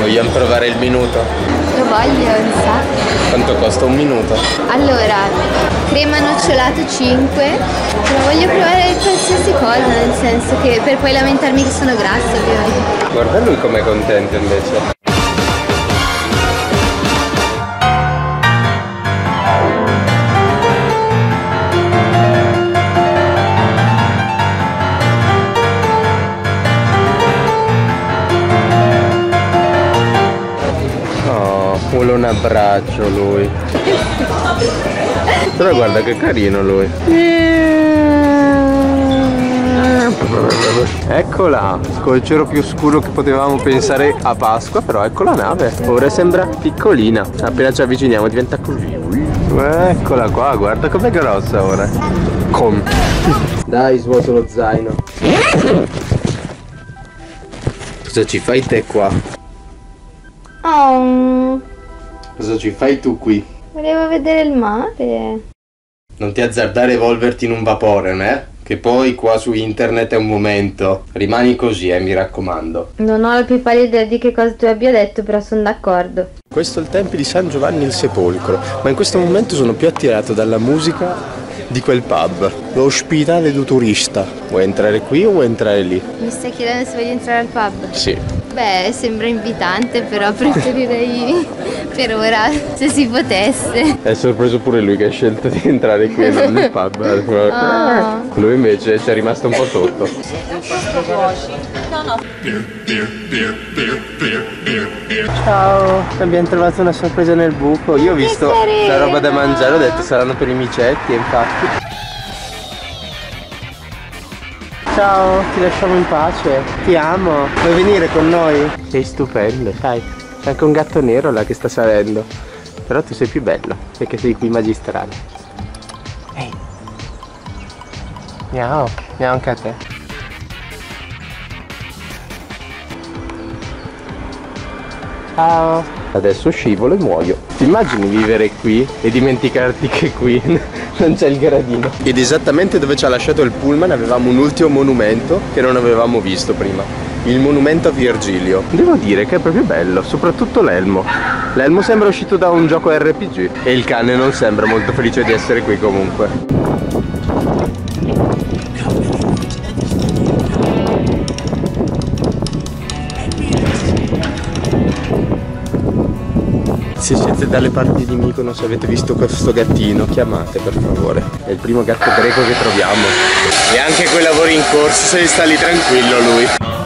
Vogliamo provare il minuto? Lo voglio, un sacco. Quanto costa un minuto? Allora, crema nocciolato 5, però voglio provare qualsiasi cosa, nel senso che per poi lamentarmi che sono grassa, ovviamente. Guarda lui com'è contento invece. Vuole un abbraccio lui. Però guarda che carino lui. Eccola, col cielo più scuro che potevamo pensare a Pasqua, però ecco la nave. Ora sembra piccolina, appena ci avviciniamo diventa così. Eccola qua, guarda com'è grossa ora. Dai, svuoto lo zaino. Cosa ci fai te qua? Oh, Cosa ci fai tu qui? volevo vedere il mare. Non ti azzardare a evolverti in un vapore, né? Che poi qua su internet è un momento. Rimani così, mi raccomando. Non ho la più pallida idea di che cosa tu abbia detto, però sono d'accordo. Questo è il tempio di San Giovanni il Sepolcro, ma in questo momento sono più attirato dalla musica di quel pub. L'ospitale du turista. Vuoi entrare qui o vuoi entrare lì? Mi stai chiedendo se voglio entrare al pub? Sì. Beh, sembra invitante, però preferirei per ora se si potesse. È sorpreso pure lui che ha scelto di entrare qui e non nel pub. Oh. Lui invece ci è rimasto un po' sotto. Ciao, abbiamo trovato una sorpresa nel buco. Io ho visto la roba da mangiare, ho detto saranno per i micetti e infatti. Ciao, ti lasciamo in pace. Ti amo. Vuoi venire con noi? Sei stupendo, sai. C'è anche un gatto nero là che sta salendo. Però tu sei più bello, perché sei qui magistrale. Ehi. Miau, miau anche a te. Ciao. Adesso scivolo e muoio. Ti immagini vivere qui e dimenticarti che qui non c'è il gradino? Ed esattamente dove ci ha lasciato il pullman avevamo un ultimo monumento che non avevamo visto prima. Il monumento a Virgilio. Devo dire che è proprio bello, soprattutto l'elmo. L'elmo sembra uscito da un gioco RPG e il cane non sembra molto felice di essere qui comunque. Se siete dalle parti di Mykonos e avete visto questo gattino, chiamate per favore. È il primo gatto greco che troviamo. E anche quei lavori in corso, se sta lì tranquillo lui.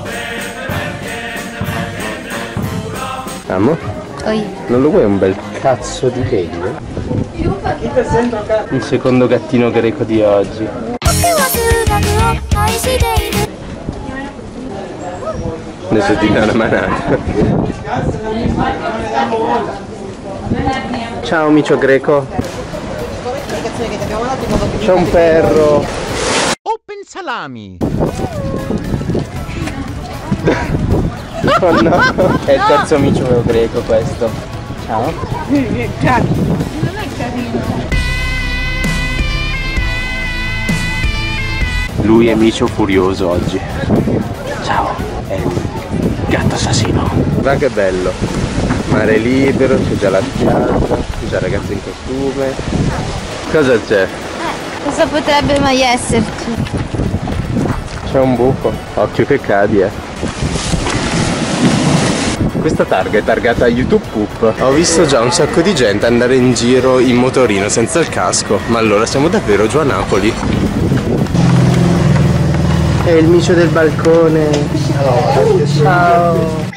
Amo? Oi. Non lo vuoi un bel cazzo di legno? Il secondo gattino greco di oggi. Adesso ti dà una manata. Ciao micio greco. C'è un perro. Open salami. Oh no, è il terzo amico greco questo. Ciao. Non è carino. Lui è micio furioso oggi. Ciao, è il gatto assassino. Guarda che bello. Mare libero, c'è già la spiaggia, c'è già ragazzi in costume. Cosa c'è? Cosa potrebbe mai esserci? C'è un buco. Occhio che cadi, Questa targa è targata YouTube Poop. Ho visto già un sacco di gente andare in giro in motorino senza il casco. Ma allora siamo davvero giù a Napoli. È il micio del balcone. Ciao.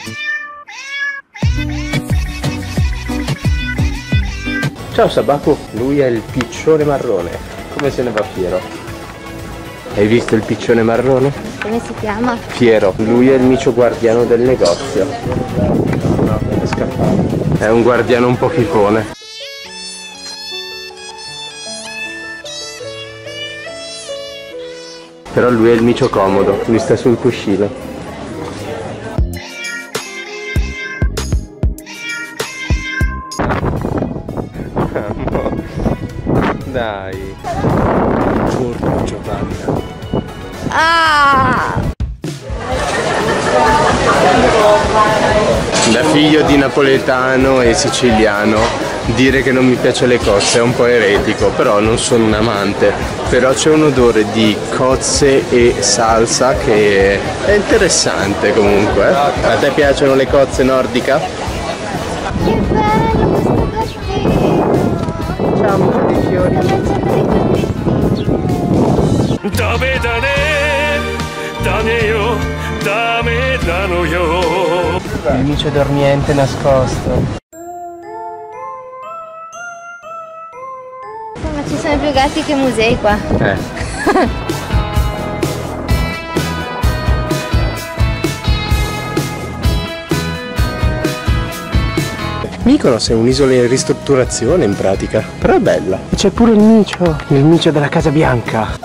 Ciao Sabaku. Lui è il piccione marrone. Come se ne va fiero. Hai visto il piccione marrone? Come si chiama? Piero, lui è il micio guardiano del negozio. No, è scappato. È un guardiano un po' fifone. Però lui è il micio comodo, lui sta sul cuscino. Dai. Porca Giovanna. Ah! Da figlio di napoletano e siciliano, dire che non mi piace le cozze è un po' eretico, però non sono un amante. Però c'è un odore di cozze e salsa che è interessante comunque. A te piacciono le cozze nordica? Che bello questo castello! Ciao, amico dei fiori. Il micio dormiente nascosto. Ma ci sono più gatti che musei qua. Mykonos è un'isola in ristrutturazione in pratica, però è bella. C'è pure il micio della Casa Bianca.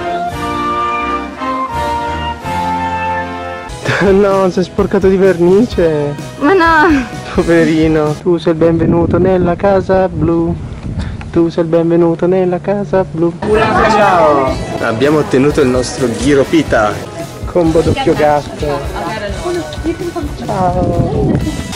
No, si è sporcato di vernice. Ma no! Poverino, tu sei il benvenuto nella casa blu. Tu sei il benvenuto nella casa blu. Ciao! Abbiamo ottenuto il nostro Giro Pita. Combo doppio gatto. Ciao!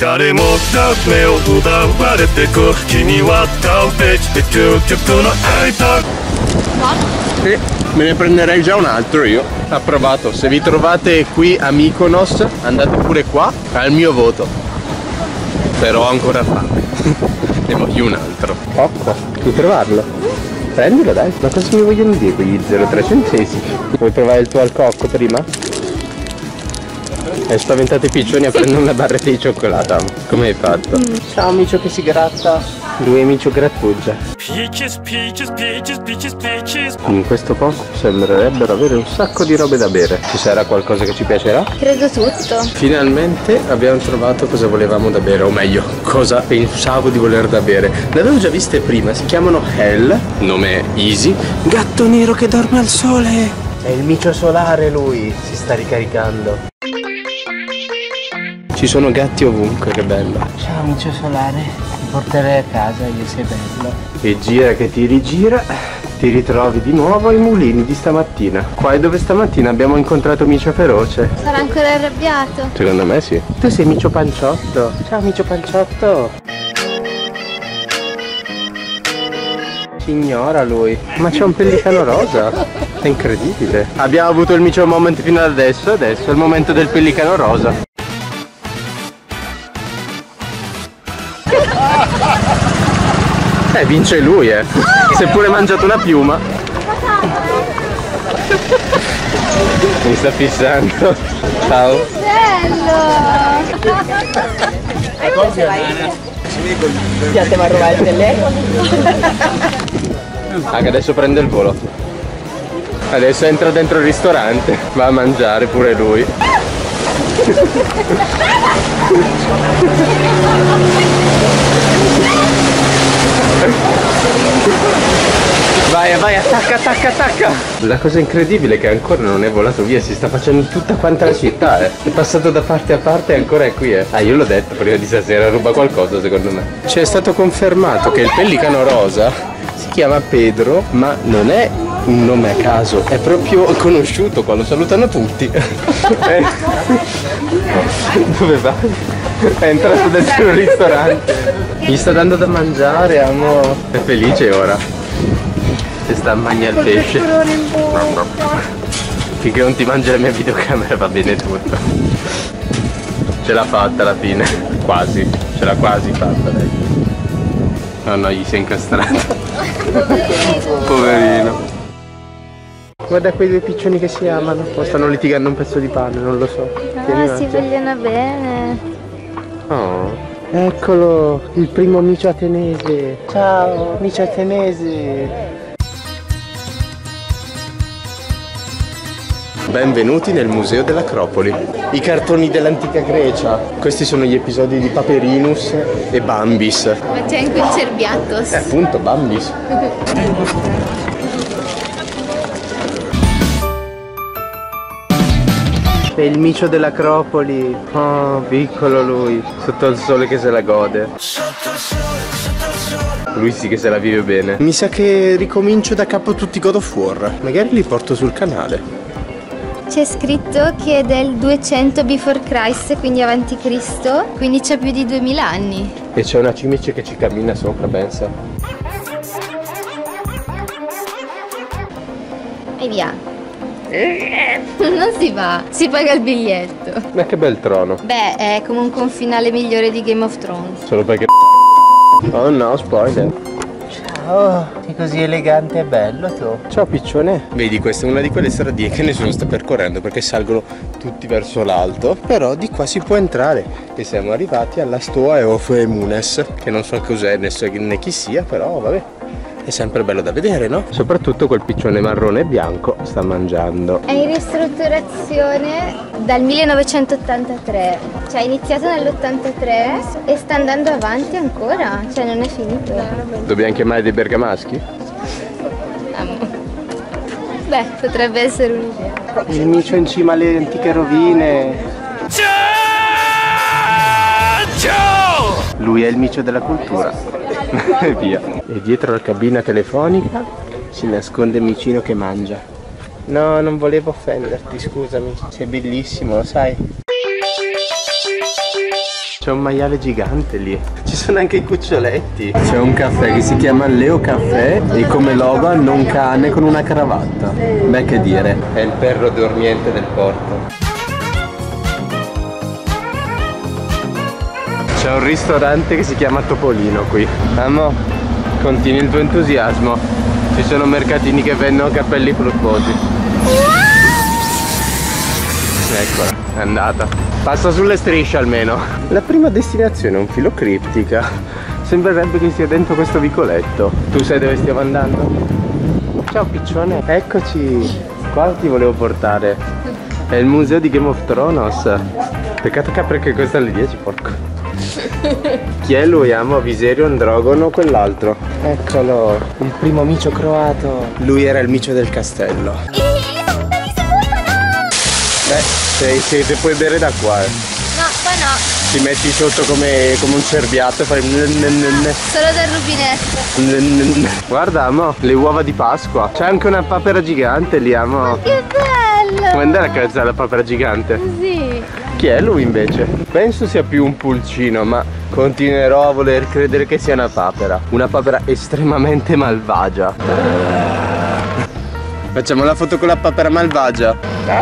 Sì, me ne prenderei già un altro io. Approvato. Se vi trovate qui a Mykonos, andate pure qua al mio voto. Però ho ancora fame. Ne voglio un altro. Cocco, vuoi provarlo? Prendilo dai. Ma cosa mi vogliono dire quegli 0,3 centesimi? Vuoi provare il tuo al cocco prima? È spaventato i piccioni a prendere una barretta di cioccolata. Come hai fatto? Ciao micio che si gratta. Lui micio grattugia. In questo posto sembrerebbero avere un sacco di robe da bere. Ci sarà qualcosa che ci piacerà? Credo tutto. Finalmente abbiamo trovato cosa volevamo da bere, o meglio, cosa pensavo di voler da bere. Le avevo già viste prima, si chiamano Hell, nome easy. Gatto nero che dorme al sole. È il micio solare lui, si sta ricaricando. Ci sono gatti ovunque, che bello. Ciao micio solare, ti porterei a casa, io sei bello. E gira che ti rigira, ti ritrovi di nuovo ai mulini di stamattina. Qua è dove stamattina abbiamo incontrato Micio Feroce. Sarà ancora arrabbiato? Secondo me sì. Tu sei Micio Panciotto. Ciao Micio Panciotto. Ci ignora lui. Ma c'è un pellicano rosa. È incredibile. Abbiamo avuto il Micio Moment fino ad adesso è il momento del pellicano rosa. Vince lui, si è pure mangiato una piuma. Mi sta fissando. Ciao. Bello! Ya te va a robar il telefono. Ah, che adesso prende il volo. Adesso entra dentro il ristorante. Va a mangiare pure lui. Vai, attacca. La cosa incredibile è che ancora non è volato via, si sta facendo tutta quanta la città, È passato da parte a parte e ancora è qui, Ah, io l'ho detto prima di stasera, ruba qualcosa secondo me. Ci è stato confermato che il pellicano rosa si chiama Pedro, ma non è un nome a caso, è proprio conosciuto qua, lo salutano tutti. Dove vai? È entrato dentro il ristorante. Gli sta dando da mangiare, amore. È felice ora. Si sta a mangiare il pesce. Finché non ti mangi la mia videocamera va bene tutto. Ce l'ha fatta alla fine. Quasi. Ce l'ha quasi fatta lei. No, gli si è incastrato. Poverino. Guarda quei due piccioni che si amano. O stanno litigando un pezzo di pane, non lo so. No, si vogliono bene. Oh, eccolo, il primo micio ateniese. Ciao, micio ateniese. Benvenuti nel museo dell'Acropoli. I cartoni dell'antica Grecia. Questi sono gli episodi di Paperinus e Bambis. Ma c'è anche il Cerbiatos. Appunto, Bambis. È il micio dell'Acropoli. Oh, piccolo lui, sotto il sole che se la gode. Lui sì che se la vive bene. Mi sa che ricomincio da capo tutti God of War. Magari li porto sul canale. C'è scritto che è del 200 before Christ, quindi avanti Cristo, quindi c'ha più di 2000 anni. E c'è una cimice che ci cammina sopra, pensa. E via. Non si va, si paga il biglietto. Ma che bel trono. Beh, è comunque un finale migliore di Game of Thrones. Solo perché... Oh no, spoiler. Oh, sei così elegante e bello tu. Ciao piccione. Vedi, questa è una di quelle stradine che nessuno sta percorrendo perché salgono tutti verso l'alto. Però di qua si può entrare. E siamo arrivati alla Stoa of Emunes, che non so cos'è né chi sia, però vabbè. È sempre bello da vedere, no? Soprattutto quel piccione marrone e bianco sta mangiando. È in ristrutturazione dal 1983, cioè è iniziato nell'83 e sta andando avanti ancora, cioè non è finito. Dobbiamo chiamare dei bergamaschi? Beh, potrebbe essere un'idea. Il micio in cima alle antiche rovine. Lui è il micio della cultura. E via. E dietro la cabina telefonica si nasconde Micino che mangia. No, non volevo offenderti, scusami. Sei bellissimo, lo sai. C'è un maiale gigante lì. Ci sono anche i cuccioletti. C'è un caffè che si chiama Leo Caffè e come logo hanno un cane con una cravatta. Beh, che dire. È il perro dormiente del porto. C'è un ristorante che si chiama Topolino qui. Amo, continui il tuo entusiasmo. Ci sono mercatini che vendono cappelli fruttuosi. Eccola, è andata. Passa sulle strisce almeno. La prima destinazione è un filo criptica. Sembrerebbe che sia dentro questo vicoletto. Tu sai dove stiamo andando? Ciao piccione. Eccoci. Qua ti volevo portare. È il museo di Game of Thrones. Peccato che apre che questa alle 10, porco. Chi è lui? Amo Viserion, Drogon o quell'altro? Eccolo, il primo micio croato. Lui era il micio del castello. Se puoi bere da qua. No, qua no. Ti metti sotto come un cerbiato e fai... Solo dal rubinetto. Guarda, amo, le uova di Pasqua. C'è anche una papera gigante lì, amo. Che bello! Vuoi andare a carezzare la papera gigante? Sì. Chi è lui invece? Penso sia più un pulcino, ma continuerò a voler credere che sia una papera. Una papera estremamente malvagia. Facciamo la foto con la papera malvagia.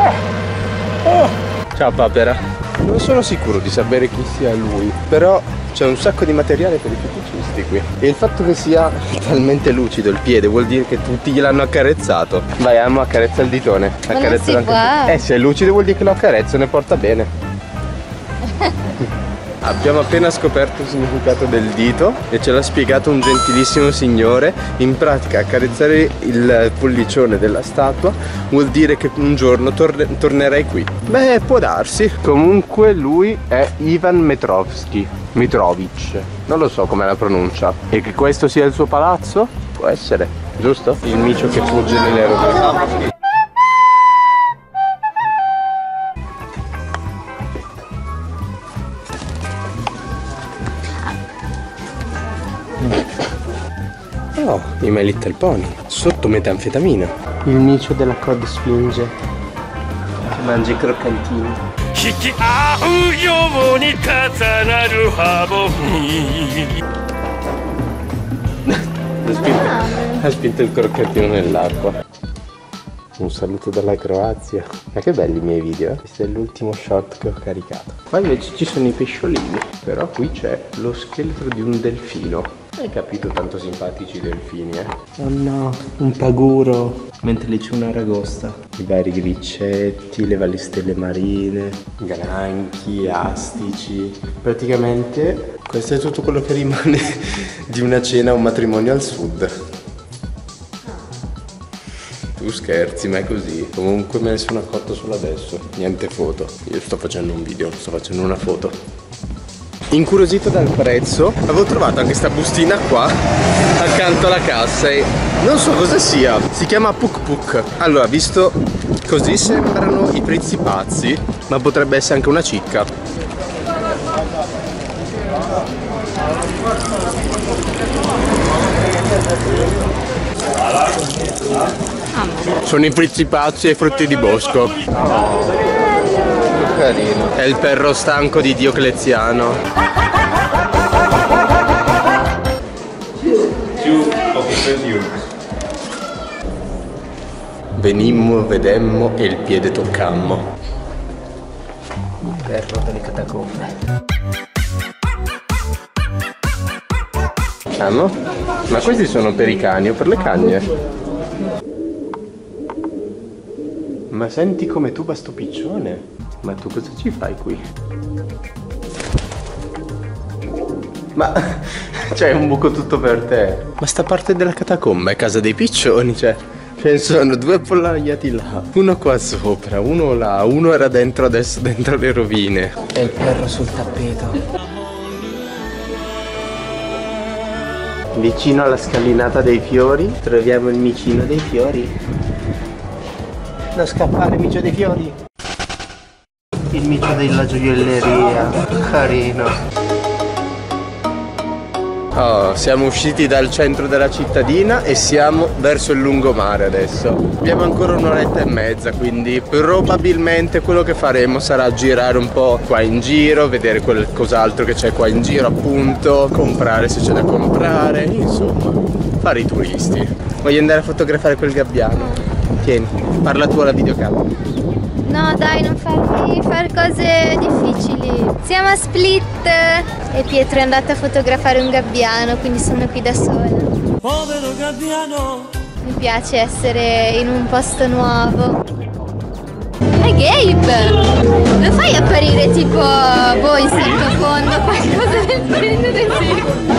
Ciao papera. Non sono sicuro di sapere chi sia lui, però c'è un sacco di materiale per i feticisti qui. E il fatto che sia talmente lucido il piede vuol dire che tutti gliel'hanno accarezzato. Vai, amo, accarezza il ditone. Ma non si può. Se è lucido vuol dire che lo accarezzo e ne porta bene. Abbiamo appena scoperto il significato del dito e ce l'ha spiegato un gentilissimo signore. In pratica accarezzare il pollicione della statua vuol dire che un giorno tornerai qui. Beh, può darsi. Comunque lui è Ivan Mitrovic. Non lo so com'è la pronuncia. E che questo sia il suo palazzo? Può essere, giusto? Il micio che fugge nelle rovine. Oh, i My Little Pony. Sotto metanfetamina. Il micio della Cod Spinge che mangia i croccantini. Ha spinto il croccantino nell'acqua. Un saluto dalla Croazia. Ma che belli i miei video, eh? Questo è l'ultimo shot che ho caricato. Qua invece ci sono i pesciolini. Però qui c'è lo scheletro di un delfino. Hai capito, tanto simpatici i delfini, eh? Oh no, un paguro. Mentre lì c'è una ragosta. I vari griccetti, le valistelle marine, granchi, astici. Praticamente questo è tutto quello che rimane di una cena o un matrimonio al sud. Tu scherzi, ma è così. Comunque me ne sono accorto solo adesso. Niente foto. Io sto facendo un video, sto facendo una foto. Incuriosito dal prezzo, avevo trovato anche sta bustina qua accanto alla cassa e non so cosa sia. Si chiama Puk Puk. Allora, visto così sembrano i prezzi pazzi, ma potrebbe essere anche una cicca. Sono i frizzipazzi e i frutti di bosco. Oh, carino. È il perro stanco di Diocleziano. Venimmo, vedemmo e il piede toccammo. Perro delle catacombe. Amo? Ma questi sono per i cani o per le cagne? Ma senti come tuba sto piccione. Ma tu cosa ci fai qui? Ma c'è un buco tutto per te. Ma sta parte della catacomba è casa dei piccioni, cioè. Ce ne sono due appollaiati là, uno qua sopra, uno là, uno era dentro adesso, dentro le rovine. E il perro sul tappeto. Vicino alla scalinata dei fiori troviamo il micino dei fiori. Non scappare, micio dei fiori. Il micio della gioielleria, carino. Oh, siamo usciti dal centro della cittadina e siamo verso il lungomare adesso. Abbiamo ancora un'oretta e mezza, quindi probabilmente quello che faremo sarà girare un po' qua in giro, vedere qualcos'altro che c'è qua in giro appunto, comprare se c'è da comprare, insomma, fare i turisti. Voglio andare a fotografare quel gabbiano. Tieni, parla tu alla videocamera. No dai, non farmi fare cose difficili. Siamo a Split e Pietro è andato a fotografare un gabbiano, quindi sono qui da sola. Povero gabbiano! Mi piace essere in un posto nuovo. È Gabe! Lo fai apparire tipo, boh, in sottofondo, qualcosa del genere, sì.